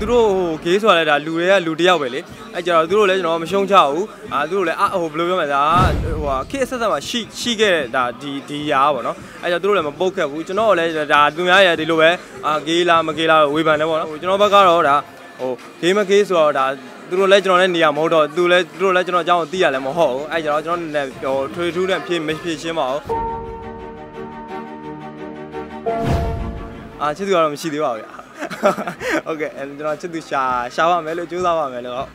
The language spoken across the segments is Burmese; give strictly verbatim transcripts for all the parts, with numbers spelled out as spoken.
သူတို့ဟိုဂေးဆိုတာလည်းဒါလူတွေကလူတယောက်ပဲလေအဲကြတော့သူတို့လည်းကျွန်တော်မရှုံးချဘူးအာသူတို့လည်းအဟိုဘယ်လိုပြောမလဲဒါဟိုဟာခေတ်ဆက်ဆက်မှာရှိရှိခဲ့တဲ့ဒါဒီဒီရာပေါ့နော်အဲကြတော့သူတို့လည်းမပုတ်ခတ်ဘူးကျွန်တော်လည်းဒါသူများရဲ့ဒီလိုပဲအာဂေးလားမဂေးလားဝေဖန်တယ်ပေါ့နော်ကျွန်တော်ဘက်ကတော့ဒါဟိုဂေးမဂေးဆိုတော့ဒါသူတို့လည်းကျွန်တော်လည်းနေရာမဟုတ်တော့သူလည်းသူတို့လည်းကျွန်တော်အကြောင်းသိရလည်းမဟုတ်ဘူးအဲကြတော့ကျွန်တော်လည်းဟိုထွေထူးနဲ့ဖြည့်မဖြည့်ရှင်းပါဘူးအာချစ်သူကတော့မရှိသေးပါဘူးဗျာဟုတ်ကဲ့ကျွန်တော်ချစ်သူရှာရှာပါမယ်လို့ကြိုးစားပါမယ်လို့ဟို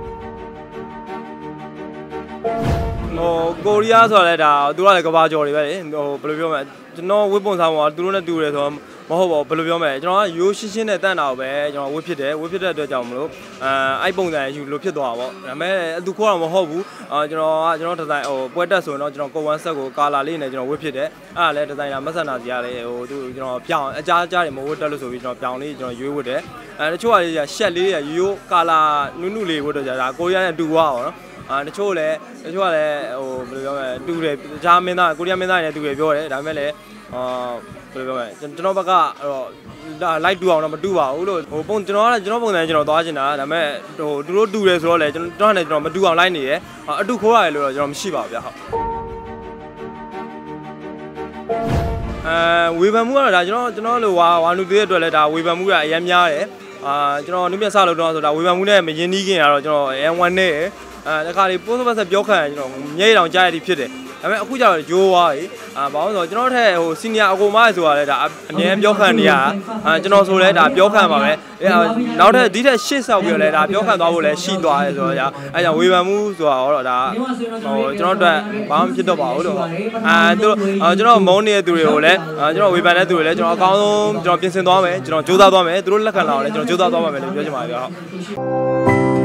ကိုရီးယားဆိုတာလည်းဒါသူကလည်းကဘာကျော်တွေပဲလေဟိုဘယ်လိုပြောမလဲကျွန်တော်ဝစ်ပုံစားမှာသူတို့နဲ့တူတယ်ဆိုတော့မဟုတ်ပါဘူးဘယ်လိုပြောမလဲကျွန်တော်ကရိုးရှင်းရှင်းနဲ့တန့်တာကိုပဲကျွန်တော်ဝစ်ဖြစ်တယ်ဝစ်ဖြစ်တဲ့အတွက်ကြောင့်မလို့အဲအဲ့ပုံစံယူလို့ဖြစ်သွားတာပေါ့ဒါပေမဲ့သူခေါ်တော့မဟုတ်ဘူးအာကျွန်တော်ကကျွန်တော်ဒီဇိုင်းဟိုပွဲတက်ဆိုရင်တော့ကျွန်တော်ကိုဝမ်းဆက်ကိုကာလာလေးနဲ့ကျွန်တော်ဝစ်ဖြစ်တယ်အဲ့ဒါလည်းဒီဇိုင်နာမဆန်နာစီကလည်းဟိုသူကျွန်တော်ပြောင်းအကြားအကြားတွေမဝစ်တက်လို့ဆိုပြီးကျွန်တော်ပြောင်းလေးကျွန်တော်ရွေးဝစ်တယ်အဲတချို့ကလေးကရှက်လေးတွေရိုးကာလာနုနုလေးဝစ်တော့ကြတာကိုရီးယားနဲ့တူသွားပါတော့အာတချို့လည်းတချို့ကလည်းဟိုဘယ်လိုပြောမလဲတူတယ်တခြားမင်းသားကိုရီးယားမင်းသားတွေနဲ့တူတယ်ပြောတယ်ဒါပေမဲ့လည်းအာဘယ်လိုပြောမလဲကျွန်တော်ဘက်ကတော့ဒါလိုက်တူအောင်တော့မတူပါဘူးလို့ဟိုပုံကျွန်တော်ကကျွန်တော်ပုံစံကျွန်တော်သွားချင်တာဒါပေမဲ့ဟိုသူတို့တူတယ်ဆိုတော့လေကျွန်တော်နဲ့ကျွန်တော်မတူအောင်လိုက်နေတယ်အတူခိုးရတယ်လို့တော့ကျွန်တော်မရှိပါဘူးဗျဟုတ်အဲဝေဖန်မှုကတော့ဒါကျွန်တော်ကျွန်တော်လိုဝါဝါနုသေးတဲ့အတွက်လည်းဒါဝေဖန်မှုကအများများတယ်အာကျွန်တော်နုပြဆလို့တော့ဆိုတော့ဝေဖန်မှုနဲ့မရင်းနှီးခင်ကတော့ကျွန်တော် အန် ဝန် နဲ့အဲတခါလေးပိုးစပတ်ဆက်ပြောခံကျွန်တော်မျက်ရည်တောင်ကြားရသည်ဖြစ်တယ်ဒါပေမဲ့အခုကျတော့ရိုးသွားပြီအာဘာလို့ဆိုတော့ကျွန်တော်ထက်ဟိုစီနီယာအကိုမဆိုတာလည်းဒါအမြဲပြောခံနေရတာအာကျွန်တော်ဆိုလဲဒါပြောခံပါပဲအဲနောက်ထပ်ဒီထက်ရှစ်ဆောက်ပြီးတော့လဲဒါပြောခံသွားဖို့လည်းရှိသွားတယ်ဆိုတော့ညာအဲကြောင့်ဝေဖန်မှုဆိုတာတော့ဒါဟိုကျွန်တော်တို့ဘာမှဖြစ်တော့ပါဘူးလို့အာသူကျွန်တော်မုန်းနေတဲ့သူတွေကိုလည်းကျွန်တော်ဝေဖန်တဲ့သူတွေလည်းကျွန်တော်အကောင်းဆုံးကျွန်တော်ပြင်ဆင်သွားမယ်ကျွန်တော်ကြိုးစားသွားမယ်သူတို့လက်ခံလာအောင်လည်းကျွန်တော်ကြိုးစားသွားပါမယ်လို့ပြောချင်ပါတယ်ဗျာဟုတ်